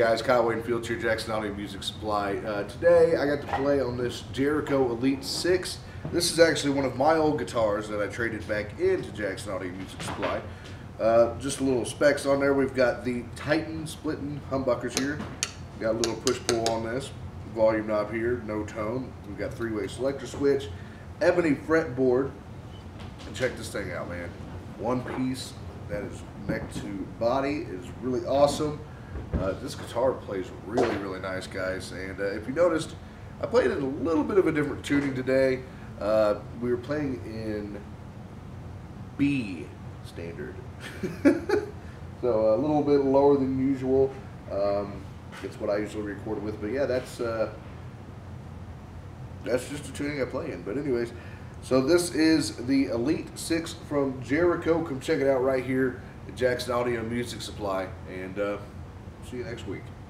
guys? Kyle Wayne Fields here, Jackson Audio Music Supply. Today I got to play on this Jericho Elite 6. This is actually one of my old guitars that I traded back into Jackson Audio Music Supply. Just a little specs on there. We've got the Titan Hummbuckers here. Got a little push-pull on this. Volume knob here, no tone. We've got three-way selector switch, ebony fretboard. And check this thing out, man. One piece that is neck to body is really awesome. This guitar plays really, really nice, guys. And if you noticed, I played in a little bit of a different tuning today. We were playing in B standard. So a little bit lower than usual. It's what I usually record with, but yeah, that's just a tuning I play in. But anyways, so this is the Elite 6 from Jericho. Come check it out right here at Jackson Audio Music Supply, and see you next week.